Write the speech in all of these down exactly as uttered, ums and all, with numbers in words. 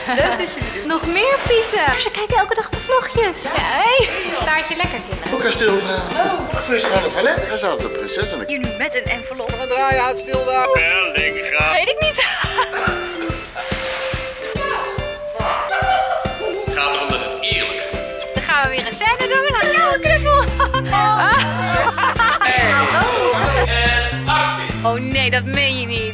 Leuk dat je het doet. Nog meer Pieten. Ze kijken elke dag de vlogjes. Ja, hé. Taartje lekker, kinderen. Ook kasteelvrouw. Oh. First naar het toilet. Daar staat de prinses en ik. Hier nu met een envelop. Dan draai je uit stil daar. Bellinga. Weet ik niet. Gaat erom dat het eerlijk gaat. Dan gaan we weer een scène doen. Ja, een knuffel. Ah. Oh. En actie. Oh nee, dat meen je niet.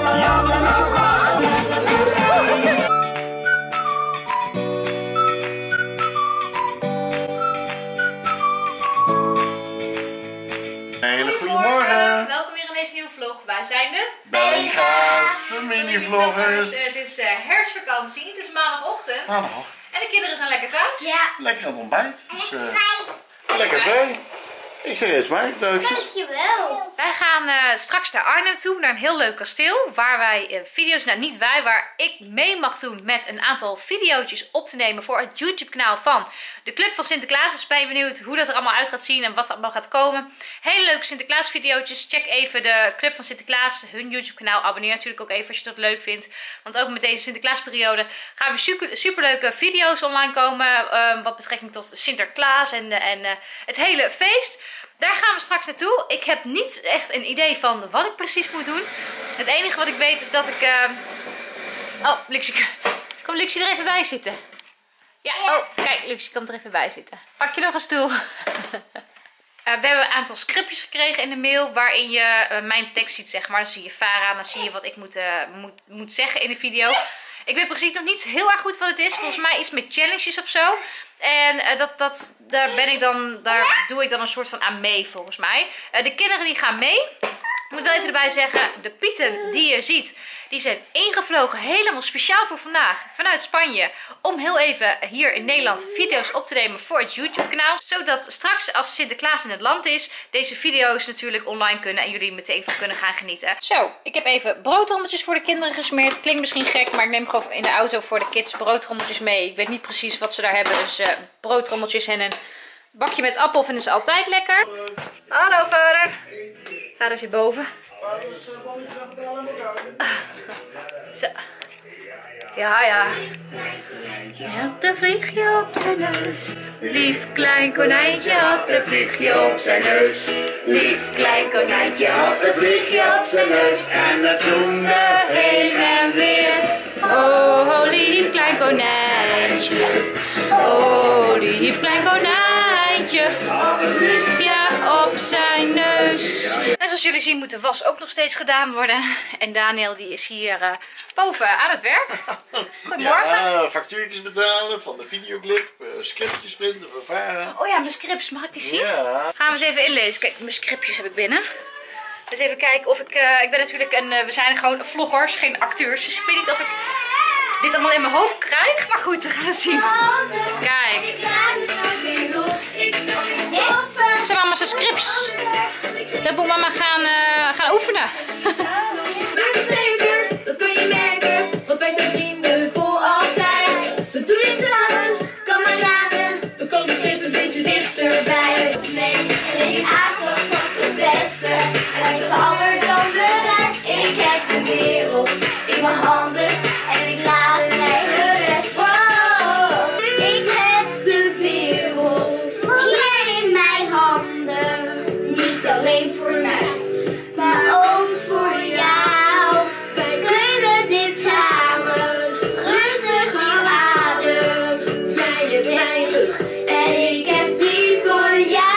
Hele goedemorgen. Welkom weer in deze nieuwe vlog. Wij zijn de Bellinga's, de mini-vloggers. Het is uh, herfstvakantie. Het is maandagochtend. Maandag. En de kinderen zijn lekker thuis. Ja. Lekker aan het ontbijt. Dus, uh, lekker vrij. Ik zeg eens maar, duikjes. Dankjewel. Wij gaan uh, straks naar Arnhem toe, naar een heel leuk kasteel. Waar wij uh, video's, nou niet wij, waar ik mee mag doen met een aantal video's op te nemen voor het YouTube kanaal van de Club van Sinterklaas. Dus ben je benieuwd hoe dat er allemaal uit gaat zien en wat er allemaal gaat komen. Hele leuke Sinterklaas video's. Check even de Club van Sinterklaas, hun YouTube kanaal. Abonneer natuurlijk ook even als je dat leuk vindt. Want ook met deze Sinterklaasperiode gaan we super, super leuke video's online komen. Uh, wat betrekking tot Sinterklaas en, uh, en uh, het hele feest. Daar gaan we straks naartoe. Ik heb niet echt een idee van wat ik precies moet doen. Het enige wat ik weet is dat ik... Uh... Oh, Luxie. Kom Luxie er even bij zitten. Ja, oh, kijk, Luxie komt er even bij zitten. Pak je nog een stoel. Uh, we hebben een aantal scriptjes gekregen in de mail waarin je uh, mijn tekst ziet, zeg maar. Dan zie je Farah, dan zie je wat ik moet, uh, moet, moet zeggen in de video. Ik weet precies nog niet heel erg goed wat het is. Volgens mij iets met challenges of zo. En uh, dat, dat, daar, ben ik dan, daar doe ik dan een soort van aan mee, volgens mij. Uh, de kinderen die gaan mee. Ik moet wel even erbij zeggen, de Pieten die je ziet, die zijn ingevlogen helemaal speciaal voor vandaag vanuit Spanje. Om heel even hier in Nederland video's op te nemen voor het YouTube kanaal. Zodat straks als Sinterklaas in het land is, deze video's natuurlijk online kunnen en jullie meteen van kunnen gaan genieten. Zo, ik heb even broodrommeltjes voor de kinderen gesmeerd. Klinkt misschien gek, maar ik neem gewoon in de auto voor de kids broodrommeltjes mee. Ik weet niet precies wat ze daar hebben, dus uh, broodrommeltjes en een bakje met appel vinden ze altijd lekker. Hallo vader. Vader zit boven. Zo. Ja, ja. Hij had een vliegje op zijn neus. Lief klein konijntje had een vliegje op zijn neus. Lief klein konijntje had een vliegje op zijn neus. En het zoemde heen en weer. Oh, oh, lief klein konijntje. Oh, lief klein konijntje. Ja, op zijn neus. En zoals jullie zien moet de was ook nog steeds gedaan worden. En Daniel die is hier uh, boven aan het werk. Goedemorgen. Ja, factuurtjes betalen van de videoclip, uh, scriptjes printen voor Farah. Oh ja, mijn scripts, mag ik die zien? Ja. Gaan we eens even inlezen. Kijk, mijn scriptjes heb ik binnen. Dus even kijken of ik... Uh, ik ben natuurlijk een... Uh, we zijn gewoon vloggers, geen acteurs. Dus ik weet niet of ik dit allemaal in mijn hoofd krijg. Maar goed, we gaan het zien. Kijk. Dit zijn mama's scripts. Dat moet mama gaan, uh, gaan oefenen. Dat kun je merken, want wij zijn vrienden voor altijd. We doen dit samen, kom maar raden. We komen steeds een beetje dichterbij. Nee, deze avond is de beste. En ik aller dan de rest. Ik heb de wereld in mijn handen en ik laat mij de rest. Wow, ik heb de wereld hier in mijn handen. Niet alleen voor mij, maar ook voor jou. Wij kunnen dit samen, rustig nu adem. Jij hebt mijn rug en ik heb die voor jou.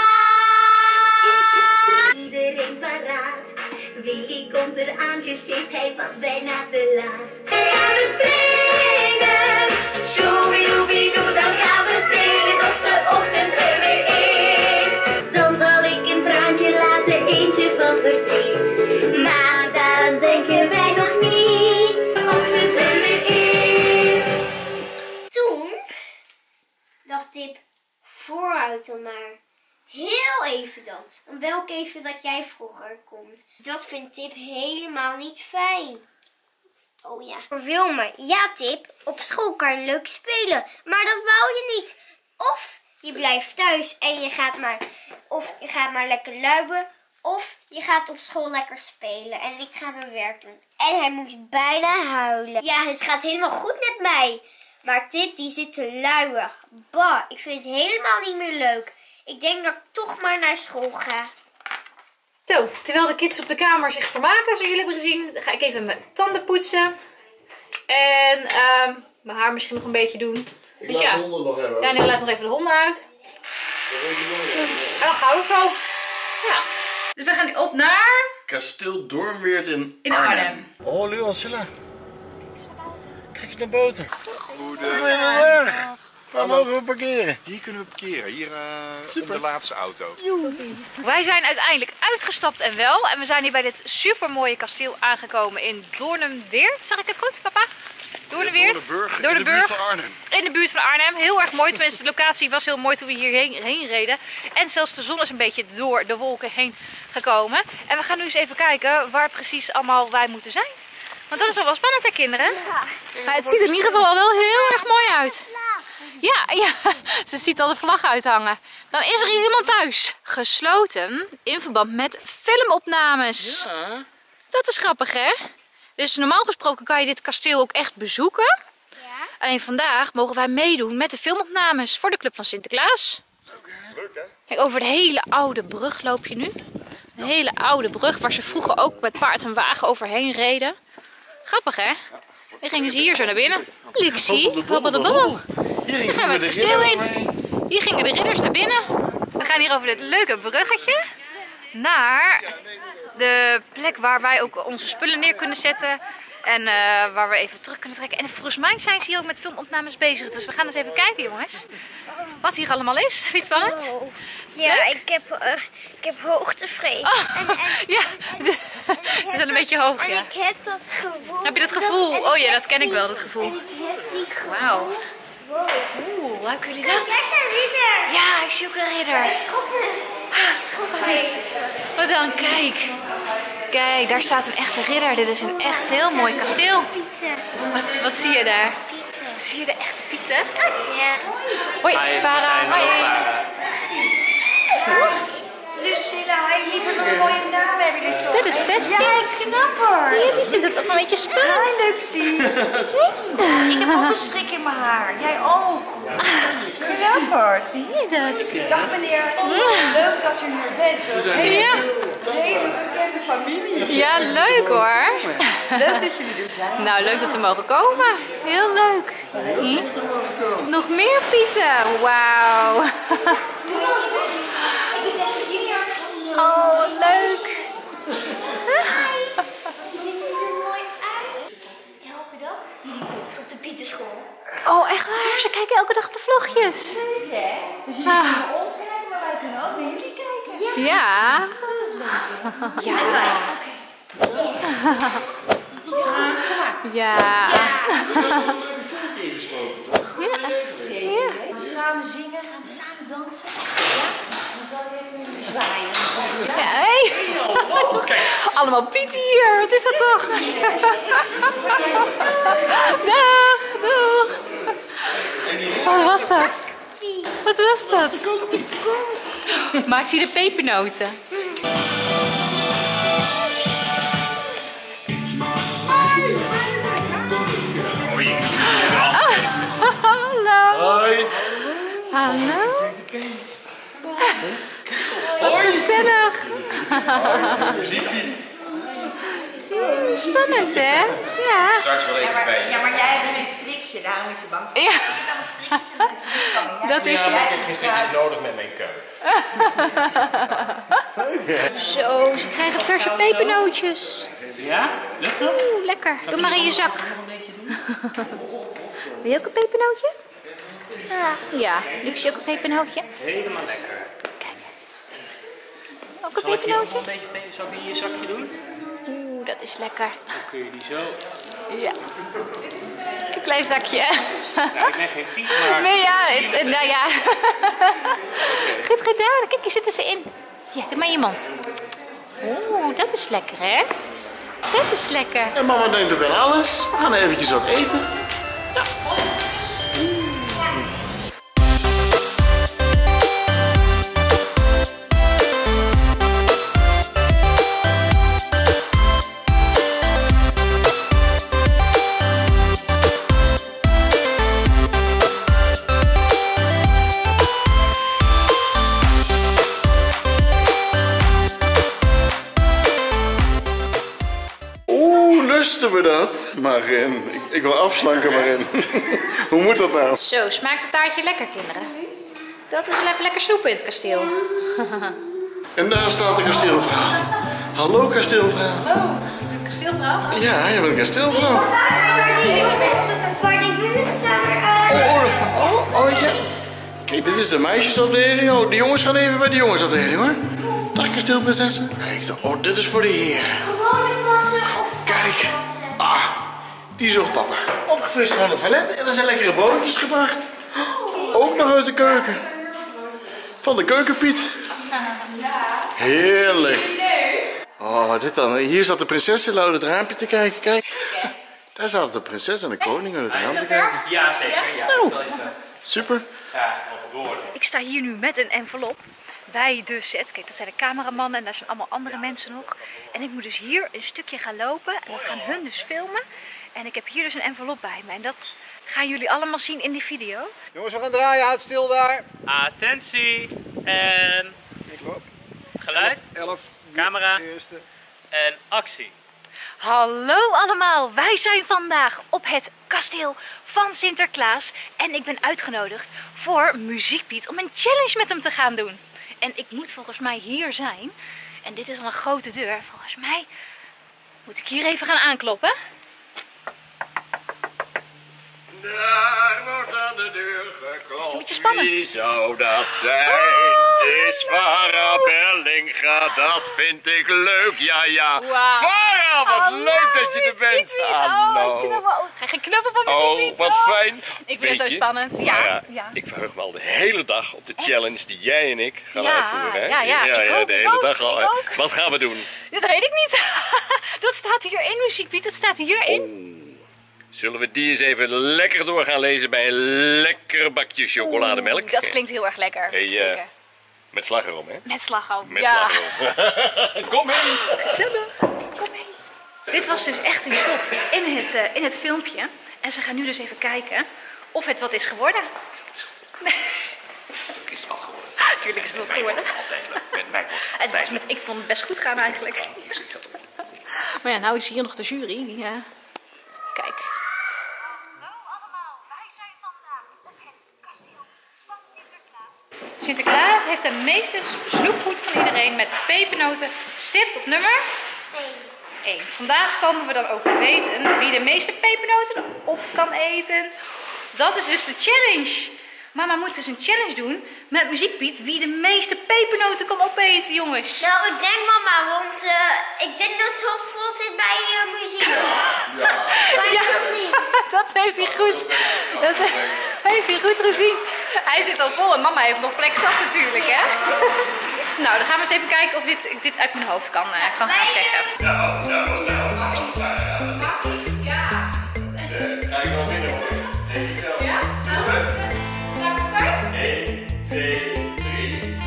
Iedereen paraat, Willy komt eraan gesjeest, hij was bijna te laat. En gaan we springen, shooby-dooby-doo, dan gaan we zingen tot de ochtend er weer is. Dan zal ik een traantje laten, eentje van verdriet. Maar daaraan denken wij nog niet. De ochtend er weer is. Toen dacht Tip, vooruit dan maar. Heel even dan. Dan wil ik even dat jij vroeger komt. Dat vindt Tip helemaal niet fijn. Oh ja. Voor Wilma. Ja Tip, op school kan je leuk spelen. Maar dat wou je niet. Of je blijft thuis en je gaat maar, of je gaat maar lekker luiben. Of je gaat op school lekker spelen en ik ga mijn werk doen. En hij moest bijna huilen. Ja, het gaat helemaal goed met mij. Maar Tip, die zit te luier. Bah, ik vind het helemaal niet meer leuk. Ik denk dat ik toch maar naar school ga. Zo, terwijl de kids op de kamer zich vermaken, zoals jullie hebben gezien, ga ik even mijn tanden poetsen. En uh, mijn haar misschien nog een beetje doen. Ik dus laat ja. de honden nog hebben. Ja, nu laat nog even de honden uit. En dan gaan we zo. Ja. Dus we gaan nu op naar... Kasteel Doornweert in, In Arnhem. Oh, Luancilla. Kijk eens naar buiten. Goedemiddag. Waar mogen we parkeren? Hier kunnen we parkeren, hier uh, op de laatste auto. Wij zijn uiteindelijk uitgestapt en wel. En we zijn hier bij dit supermooie kasteel aangekomen in Doornweert. Zeg ik het goed, papa? Doornweert? Door de burg, Door de in de buurt burg. van Arnhem. In de buurt van Arnhem. Heel erg mooi. Tenminste, de locatie was heel mooi toen we hierheen heen reden. En zelfs de zon is een beetje door de wolken heen gekomen. En we gaan nu eens even kijken waar precies allemaal wij moeten zijn. Want dat is al wel spannend, hè, kinderen? Ja. Maar het ziet er in ieder geval al wel heel erg mooi uit. Ja, ja, ze ziet al de vlag uithangen. Dan is er hier iemand thuis. Gesloten in verband met filmopnames. Ja. Dat is grappig, hè? Dus normaal gesproken kan je dit kasteel ook echt bezoeken. Ja? Alleen vandaag mogen wij meedoen met de filmopnames voor de Club van Sinterklaas. Leuk hè? Kijk, over de hele oude brug loop je nu. Een hele oude brug waar ze vroeger ook met paard en wagen overheen reden. Grappig, hè? Dan gingen ze hier zo naar binnen. Lixie, hobbel de bobbel. Dan gaan we het kasteel in. Hier gingen de ridders naar binnen. We gaan hier over dit leuke bruggetje naar de plek waar wij ook onze spullen neer kunnen zetten. En uh, waar we even terug kunnen trekken. En volgens mij zijn ze hier ook met filmopnames bezig. Dus we gaan eens even kijken, jongens. Wat hier allemaal is. Vind je het spannend? Oh. Ja, ik heb, uh, ik heb hoogtevrees. Oh, en, en, ja, het is wel een beetje hoog, en ja. ik heb dat gevoel. Heb je dat gevoel? en Oh ik ja, heb dat ken ik die- wel, dat gevoel. En ik heb die gevoel. Wauw. Wow. Oeh, ruiken jullie Kijk, dat? daar zijn ridder. Ja, ik zie ook een ridder. Schoppen. Schoppen. Wat dan? Kijk. Kijk, daar staat een echte ridder. Dit is een echt heel mooi kasteel. Pieten. Wat, wat zie je daar? Pieten. Zie je de echte pieten? Ja. Hoi, Farah. Hoi. Lucilla, lieve nog een mooie naam hebben jullie toch? Dit is Tess. Ja, knapper. Ja, die vindt het ook een beetje spannend. Hi, Luxie. Ik heb ook een strik in mijn haar. Jij ook. Knapper. Zie je dat? Dag meneer. Leuk dat u hier bent. Zo'n hele, Ja. hele bekende familie. Ja, leuk hoor. Leuk dat jullie er zijn. Nou, leuk dat ze mogen komen. Heel leuk. Hm? Nog meer pieten. Wauw. Oh, wat leuk. Zien jullie er mooi uit? Elke dag? Jullie volgens op de Pietenschool. Oh, echt waar? Ze kijken elke dag de vlogjes. Dus jullie kunnen ons kijken, maar wij kunnen ook naar jullie kijken. Ja. Dat is leuk. Ja. Met wij. Ja. Gaan we samen zingen? Gaan we samen dansen? Ja? Dan zal ik even jullie zwaaien. Ja, hey. Allemaal Piet hier. Wat is dat toch? Dag, doeg. Wat was dat? Wat was dat? Maakt hij de pepernoten? Hallo. Hoi. Hallo. Wat gezellig. Spannend, hè? Ja. Straks wel even bij je. Ja, maar jij hebt geen strikje, daarom is ze bang voor. Ja. Ik heb een strikje, dan is het niet van me. Dat is Ja, het. ik heb geen stukjes nodig met mijn kuif. Zo, ze krijgen verse pepernootjes. Ja? Lukt dat? Oeh, lekker. Doe maar in je zak. Wil je ook een pepernootje? Ja. Ja, Luxie ook een pepernootje? Helemaal lekker. Ook een Zal ik hier ook pepernootje? nog een beetje pe- zal ik die in je zakje doen? Oeh, dat is lekker. Dan kun je die zo... Ja. Een klein zakje. Nou, ik ben geen Piet, maar... Nee, ja, het- het- nou ja. Goed gedaan. Kijk, hier zitten ze in. Ja, doe maar in je mond. Oeh, dat is lekker, hè? Dat is lekker. En mama denkt ook aan alles. We gaan eventjes wat eten. we dat? Marin, ik, ik wil afslanken, Marin. Hoe moet dat nou? Zo, smaakt het taartje lekker, kinderen? Dat is wel even lekker snoepen in het kasteel. En daar staat de kasteelvrouw. Hallo kasteelvrouw. Oh, de kasteelvrouw? Ja, je bent een kasteelvrouw. Voor de jongens daar. Oh, oh, oh, ja. Kijk, dit is de meisjesafdeling. Oh, de jongens gaan even bij de jongensafdeling, hoor. Dag kasteelprinsessen. Kijk, oh, dit is voor de heren. Gewone passen of Kijk. Ah, die zocht papa. Opgefrist van het toilet en er zijn lekkere broodjes gebracht. Ook nog uit de keuken. Van de keukenpiet. Heerlijk. Oh, dit dan. Hier zat de prinses in uit het raampje te kijken. Kijk. Daar zat de prinses en de koning uit het raam te kijken. Ja, zeker. Ja. Nou, super. Ja, op woorden. Ik sta hier nu met een envelop bij de set. Kijk, dat zijn de cameramannen en daar zijn allemaal andere mensen nog. En ik moet dus hier een stukje gaan lopen en dat gaan hun dus filmen. En ik heb hier dus een envelop bij me en dat gaan jullie allemaal zien in die video. Jongens, we gaan draaien. Houd stil daar. Attentie. En Ik loop. geluid. elf. Camera. Eerste. En actie. Hallo allemaal, wij zijn vandaag op het kasteel van Sinterklaas. En ik ben uitgenodigd voor Muziekpiet om een challenge met hem te gaan doen. En ik moet volgens mij hier zijn. En dit is al een grote deur. Volgens mij moet ik hier even gaan aankloppen. Daar wordt aan de deur geklopt. Is het een beetje spannend? Wie zou dat zijn? Oh, Het is Farah Bellinga, dat vind ik leuk, ja ja. Wauw. Farah, wat Hallo, leuk dat je er bent. Muziekpiet. Hallo. Oh, knuffel. Ga je knuffel van Oh, Muziekpiet? wat Oh. fijn. Ik vind Weet het zo je, spannend. Ja, Farah, ja. ik verheug me al de hele dag op de challenge die jij en ik gaan Ja, uitvoeren. Hè? ja, ja, ik ook, de ik hele ook, dag al. ik hè? ook. Wat gaan we doen? Dat weet ik niet. Dat staat hierin, Muziekpiet. Dat staat hierin. Zullen we die eens even lekker door gaan lezen bij een lekker bakje chocolademelk? Oeh, dat klinkt heel erg lekker. Hey, uh, Zeker. Met slagroom, hè? Met slagroom. Met ja. slagroom. Kom in! Gezellig. Kom mee. Dit was dus echt een shot in het, uh, in het filmpje. En ze gaan nu dus even kijken of het wat is geworden. Is het al geworden? Tuurlijk is het wat geworden. Altijd leuk. Met mij wordt Het was met, ik vond het best goed gaan eigenlijk. Maar ja, nou is hier nog de jury. Die, uh... Kijk. Hallo allemaal, wij zijn vandaag op het kasteel van Sinterklaas. Sinterklaas heeft de meeste snoepgoed van iedereen met pepernoten stipt op nummer één. Vandaag komen we dan ook te weten wie de meeste pepernoten op kan eten. Dat is dus de challenge. Mama moet dus een challenge doen met Muziekpiet wie de meeste pepernoten kan opeten, jongens. Nou, ik denk mama, want uh, ik denk dat het ook vol zit bij uh, muziek. Ja. Maar ik wil het niet. Dat heeft hij goed. Dat heeft hij goed gezien. Hij zit al vol en mama heeft nog plek zat natuurlijk, hè? Nou, dan gaan we eens even kijken of dit, ik dit uit mijn hoofd kan, uh, kan gaan zeggen. Nou, nou, nou. Ja. Ga ik wel winnen, hoor. Ja? Nou, start, start. één, twee, drie.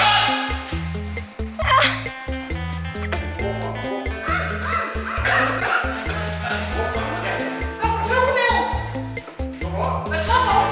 Kom, zoveel. Met slagroom.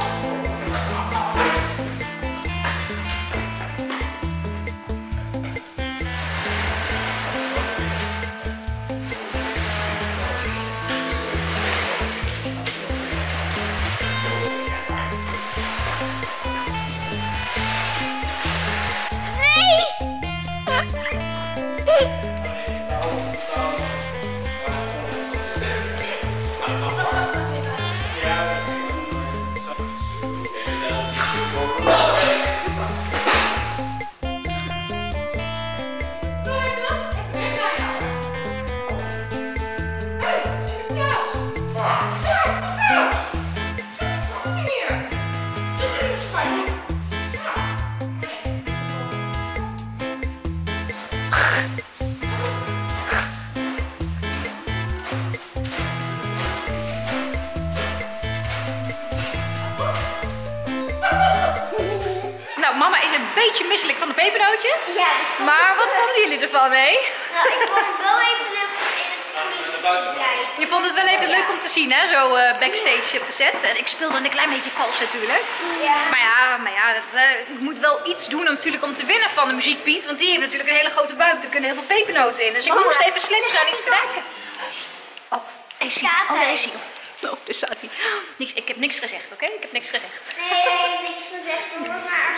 Nou, mama is een beetje misselijk van de pepernootjes. Ja, Maar wat vonden jullie ervan, hè? nou, ik vond het wel even leuk om in het schoenen te kijken. Je vond het wel even leuk om te zien, hè? Zo uh, backstage op de set. En ik speelde een klein beetje vals natuurlijk. Ja. Maar ja, maar ja dat, uh, ik moet wel iets doen om, natuurlijk, om te winnen van de Muziekpiet. Want die heeft natuurlijk een hele grote buik. Er kunnen heel veel pepernoten in. Dus ik Mama, moest even slim zijn, iets zeg ik bedenken. Oh, Is hij? Oh, daar is hij. Oh, daar staat hij. Niks, ik heb niks gezegd, oké? Okay? Ik heb niks gezegd. Nee, niks gezegd hoor, maar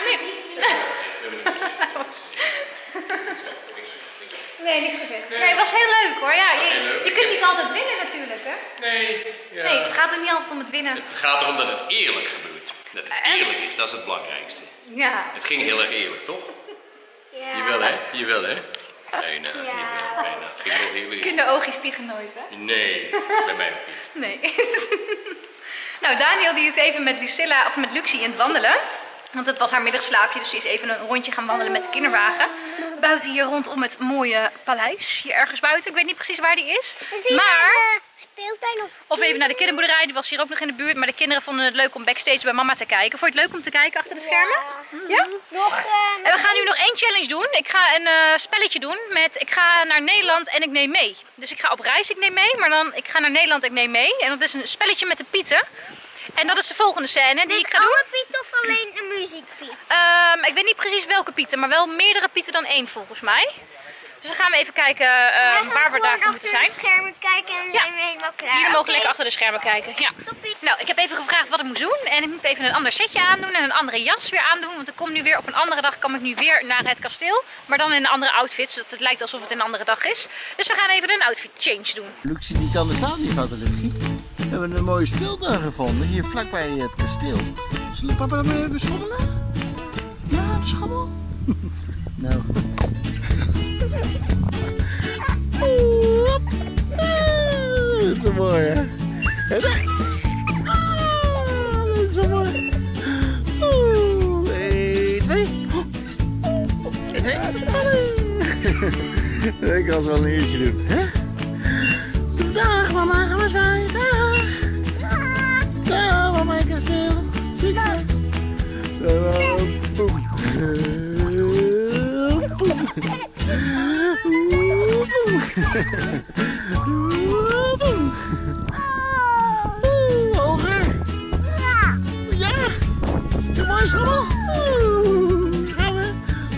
Nee, niks gezegd. Nee, het was heel leuk hoor. Ja, je, je kunt niet altijd winnen natuurlijk, hè? Nee. Ja. Nee, het gaat er niet altijd om het winnen. Het gaat erom dat het eerlijk gebeurt. Dat het eerlijk is, dat is het belangrijkste. Ja. Het ging heel erg eerlijk, toch? ja. Jawel hè? Jawel hè? Bijna, Ja. jawel, bijna. Het ging wel heel eerlijk. Kinderoogjes liegen nooit, hè? Nee, bij mij ook niet. Nee. Nou, Daniel die is even met Lucilla, of met Luxie in het wandelen. Want het was haar middagslaapje, dus ze is even een rondje gaan wandelen met de kinderwagen. Buiten hier rondom het mooie paleis. Hier ergens buiten, ik weet niet precies waar die is. Maar... speeltuin of... Of even naar de kinderboerderij, die was hier ook nog in de buurt. Maar de kinderen vonden het leuk om backstage bij mama te kijken. Vond je het leuk om te kijken achter de schermen? Ja? ja? Nog... Uh, En we gaan nu nog één challenge doen. Ik ga een uh, spelletje doen met, ik ga naar Nederland en ik neem mee. Dus ik ga op reis, ik neem mee, maar dan, ik ga naar Nederland, ik neem mee. En dat is een spelletje met de pieten. En dat is de volgende scène die ik ga doen. alle pieten of alleen een muziekpiet? Um, ik weet niet precies welke pieten, maar wel meerdere pieten dan één volgens mij. Dus dan gaan we even kijken uh, waar we daarvoor moeten zijn. achter de schermen kijken en Ja. zijn we helemaal klaar. Jullie mogen Oké. lekker achter de schermen kijken. Ja. Toppie. Nou, ik heb even gevraagd wat ik moet doen. En ik moet even een ander setje aandoen en een andere jas weer aandoen. Want ik kom nu weer op een andere dag, kom ik nu weer naar het kasteel. Maar dan in een andere outfit, zodat het lijkt alsof het een andere dag is. Dus we gaan even een outfit change doen. Luxie die kan er staan, die vader Luxie. We hebben een mooie speeltuin gevonden, hier vlakbij het kasteel. Zullen papa dan maar even schommelen? Ja, schommel. Nou. Dat is zo mooi, hè? Ah, dat is zo mooi. Oeh, één, twee. Eén, twee. Ik kan het wel een uurtje doen, hè? Dag mama, gaan we zwaaien. Dag. Dag mama, ik kasteel. Succes. Zo, boem. Oeh, hoger. Ja. Ja. De mooie schommel. Oeh, gaan we.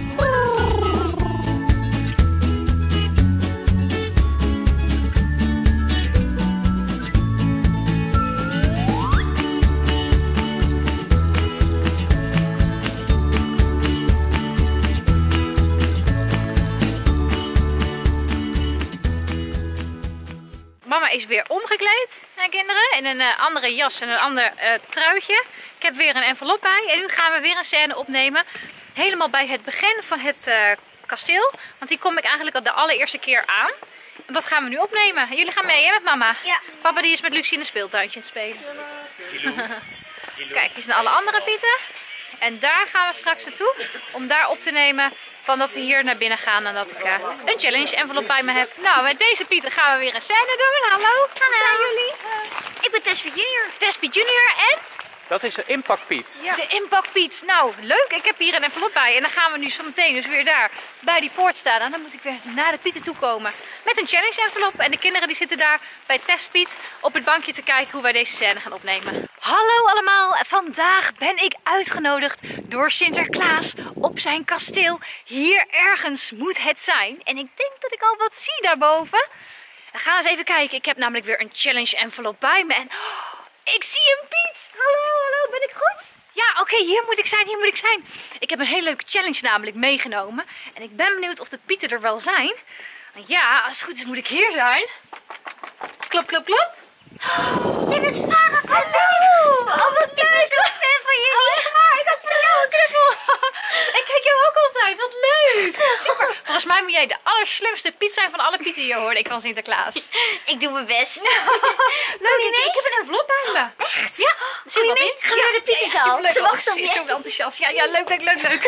Mama is weer omgekleed, hè, kinderen, in een uh, andere jas en een ander uh, truitje. Ik heb weer een envelop bij en nu gaan we weer een scène opnemen. Helemaal bij het begin van het uh, kasteel, want die kom ik eigenlijk al de allereerste keer aan. En dat gaan we nu opnemen. Jullie gaan mee, hè, met mama? Ja. Papa die is met Luxie in een speeltuintje aan het spelen. Kijk, hier zijn alle andere pieten. En daar gaan we straks naartoe om daar op te nemen van dat we hier naar binnen gaan en dat ik uh, een challenge envelop bij me heb. Nou, met deze pieten gaan we weer een scène doen. Hallo, hoe zijn jullie? Ik ben Tessie Junior. Tespi Junior en Dat is de Impact Piet. de Impact Piet. Nou, leuk. Ik heb hier een envelop bij en dan gaan we nu zo meteen dus weer daar bij die poort staan. En dan moet ik weer naar de pieten toe komen met een challenge envelop. En de kinderen die zitten daar bij Testpiet op het bankje te kijken hoe wij deze scène gaan opnemen. Hallo allemaal. Vandaag ben ik uitgenodigd door Sinterklaas op zijn kasteel. Hier ergens moet het zijn. En ik denk dat ik al wat zie daarboven. We gaan eens even kijken. Ik heb namelijk weer een challenge envelop bij me. En oh, ik zie een Piet. Hallo, hallo. Ben ik goed? Ja, oké. Okay, hier moet ik zijn. Hier moet ik zijn. Ik heb een hele leuke challenge namelijk meegenomen. En ik ben benieuwd of de Pieten er wel zijn. Ja, als het goed is moet ik hier zijn. Klop, klop, klop. Je bent vragen van Hallo! Oh, wat leuk! Ik ben fan van jullie. Oh, ik had voor jou een knuffel. Ik kijk jou ook altijd. Wat leuk! Super. Volgens mij moet jij de allerslimste Piet zijn van alle Pieten hier, hoorde ik van Sinterklaas. Ik doe mijn best. Leuk, ik, ik heb een envelop bij me. Echt? Ja, er zit wat in. Gaan we naar de Pietenzaal? Ja, superleuk. Ze Oh, wachten op ze is je. zo enthousiast. Ja, ja, leuk, leuk, leuk, leuk.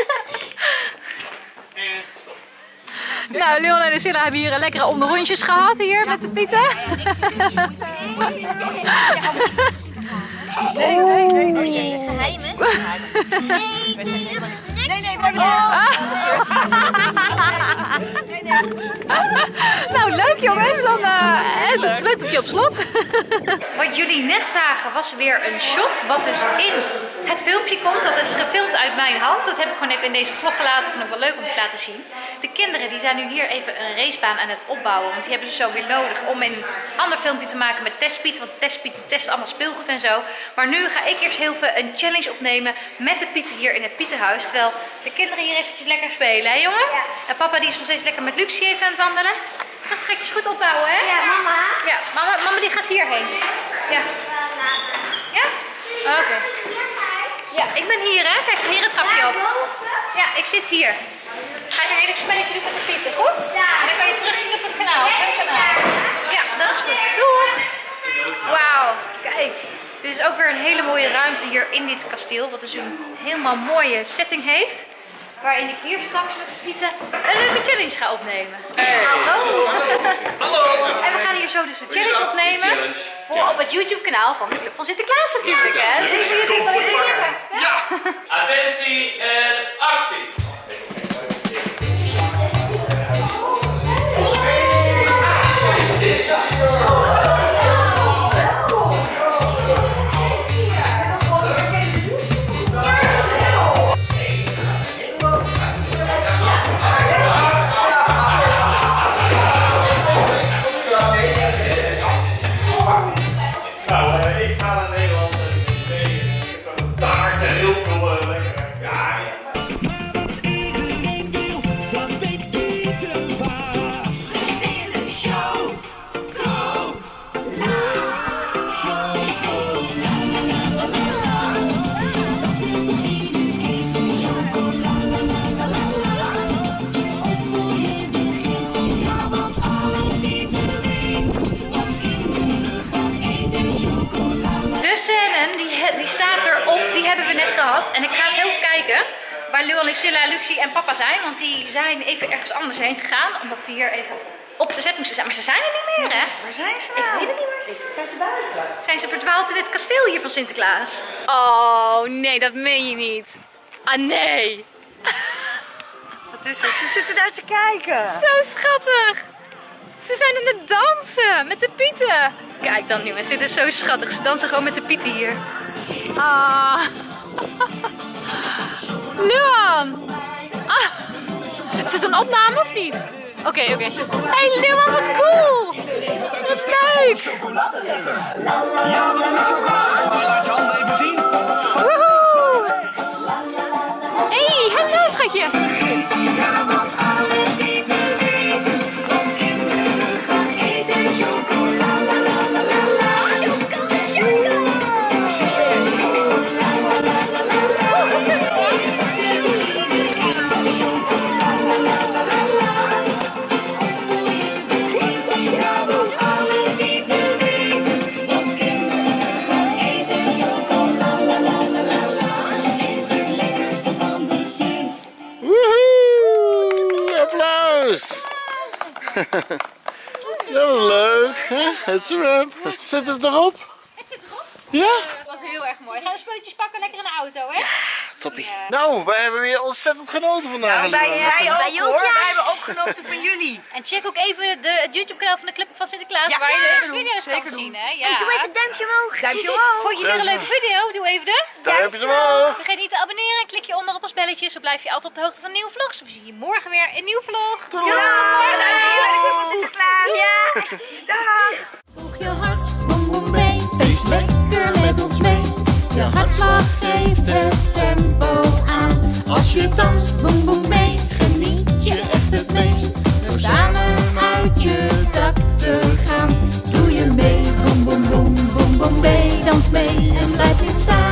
Nou, Leon en Lucilla hebben hier een lekkere onderrondjes gehad hier met de Pieten. Nee, nee, nee, nee. Jee, geheimen. Nee, Nee, nee, maar niet. Nou, leuk jongens. Dan uh, is het sleutel koffertje op slot. Wat jullie net zagen was weer een shot wat dus in het filmpje komt. Dat is gefilmd uit mijn hand. Dat heb ik gewoon even in deze vlog gelaten. Vond ik wel leuk om te laten zien. De kinderen die zijn nu hier even een racebaan aan het opbouwen. Want die hebben ze zo weer nodig om een ander filmpje te maken met Testpiet. Want Testpiet die test allemaal speelgoed en zo. Maar nu ga ik eerst heel veel een challenge opnemen met de Pieten hier in het Pietenhuis. Terwijl de kinderen hier eventjes lekker spelen, hè jongen? Ja. En papa die is nog steeds lekker met Lucie even aan het wandelen. Gaat schatjes goed opbouwen, hè? Ja, mama. Ja, mama, mama die gaat hierheen. Ja. Ja? Oké. Okay. Ja, ik ben hier, hè? Kijk, hier een trapje op. Ja, ik zit hier. Ga ik een hele spelletje doen met de Pieten, goed? Ja. En dan kan je terugzien op het kanaal. Het kanaal. Ja, dat is goed. Stoer. Wauw, kijk. Dit is ook weer een hele mooie ruimte hier in dit kasteel. Wat dus een helemaal mooie setting heeft. Waarin ik hier straks met de Pieten een leuke challenge ga opnemen. Hey. Hallo. Hallo. En we gaan hier zo dus de challenge opnemen. Voor op het YouTube kanaal van de Club van Sinterklaas natuurlijk. Hè? Dus ik wil het wel even checken. Ja. Attentie en actie. En ik ga eens heel even kijken waar Lou en Lucilla, Lucie en papa zijn. Want die zijn even ergens anders heen gegaan. Omdat we hier even op de zet moesten zijn. Maar ze zijn er niet meer, hè? Waar zijn ze nou? Ik weet het niet meer. Zijn ze buiten? Zijn ze verdwaald in het kasteel hier van Sinterklaas? Oh, nee, dat meen je niet. Ah, nee. Wat is het? Ze zitten daar te kijken. Zo schattig. Ze zijn aan het dansen met de Pieten. Kijk dan, jongens. Dit is zo schattig. Ze dansen gewoon met de Pieten hier. Ah. Luan! Ah. Is het een opname of niet? Oké, okay, oké. Okay. Hey Luan, wat cool! Wat leuk! Woehoe! Hey, hallo schatje! Dat was leuk, hè? Het is erop. Zit het erop? Het zit erop? Ja? Dat was heel erg mooi. Ga de spulletjes pakken, lekker in de auto, hè? Ja, toppie. Ja. Nou, wij hebben weer ontzettend genoten vandaag. Nou, wij, wij ook, Wij ook, hoor. ja. Wij hebben ook genoten van jullie. En check ook even de, het YouTube kanaal van de Club van Sinterklaas, Ja, waar je zeker de doen, video's zeker kan doen. zien, hè? Ja. En doe even een duimpje omhoog. Duimpje omhoog. Vond je weer een leuke video? Doe even de Duimpjes omhoog. Vergeet niet te abonneren en klik je onder op ons belletje, zo blijf je altijd op de hoogte van nieuwe vlogs. We zien je morgen weer in een nieuwe vlog. Doei. En luister hier bij de Club van Sinterklaas. Ja. Dag. Voeg je hart, boem boem mee, feest lekker met ons mee. Je hartslag geeft het tempo aan. Als je danst, boem boem mee, geniet je echt het meest. Door samen uit je dak te gaan. Doe je mee, boem boem boem boem boem mee, dans mee en blijf niet staan.